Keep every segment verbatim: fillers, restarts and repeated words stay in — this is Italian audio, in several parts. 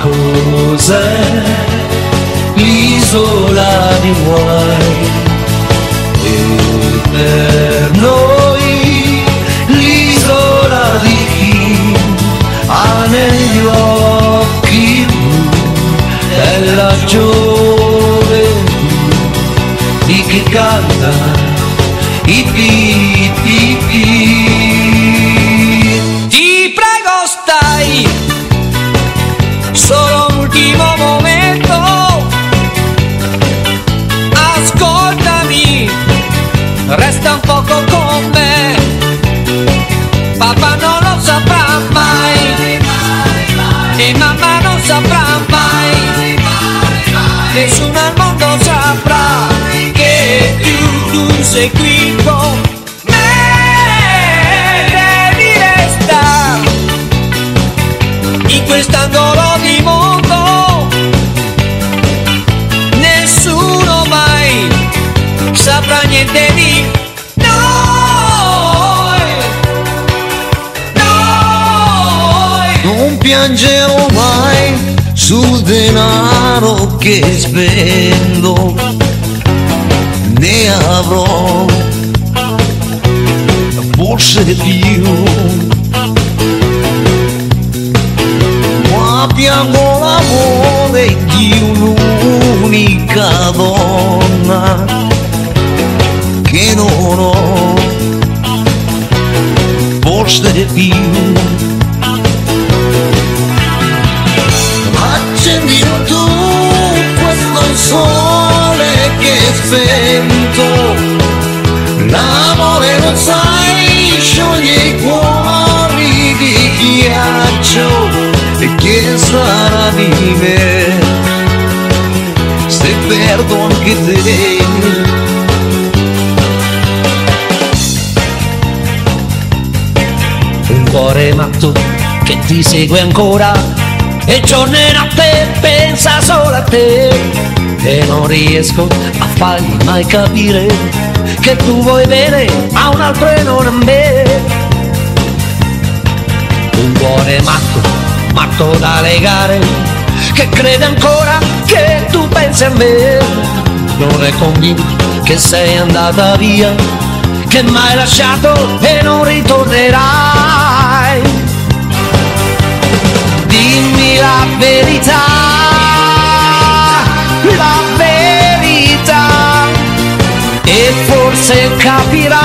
cos'è l'isola di guai, e per noi l'isola di chi ha negli occhi blu della gioventù, di chi canta i pi pi pi. Ti prego stai solo un ultimo momento, ascoltami, resta un poco con me, papà non lo saprà mai e mamma non saprà mai, nessuno al mondo saprà che più tu sei qui con me, devi restare in quest'angolo di mondo, nessuno mai saprà niente di noi, noi. Non piangerò mai sul denaro che spendo, ne avrò forse più, ma piango l'amore di un'unica donna che non ho, forse più. Accendilo tu questo sole che è spento, l'amore non sai scioglie i cuori di ghiaccio, e che sarà di me se perdo anche te. Un cuore matto che ti segue ancora e giorno e notte pensa solo a te, e non riesco a fargli mai capire che tu vuoi bene a un altro e non a me. Un cuore matto, matto da legare, che crede ancora che tu pensi a me, non è convinto che sei andata via, che m'hai lasciato e non ritornerai. Dimmi la verità, la verità, e forse capirai,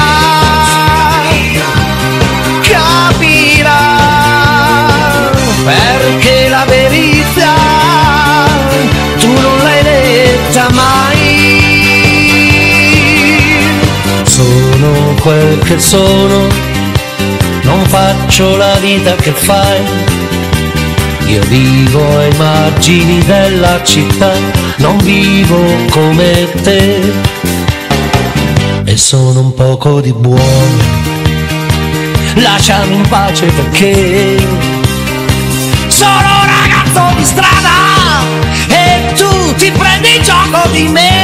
capirai, perché la verità tu non l'hai detta mai. Sono quel che sono, non faccio la vita che fai. Io vivo ai margini della città, non vivo come te, e sono un poco di buono, lasciami in pace perché sono un ragazzo di strada e tu ti prendi gioco di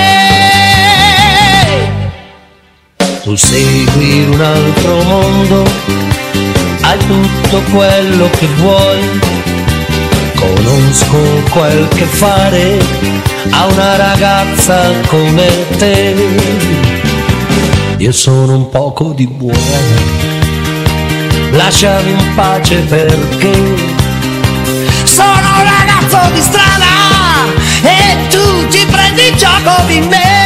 me. Tu segui un altro mondo, hai tutto quello che vuoi, conosco quel che fare a una ragazza come te. Io sono un poco di buono, lasciami in pace perché sono un ragazzo di strada e tu ti prendi gioco di me.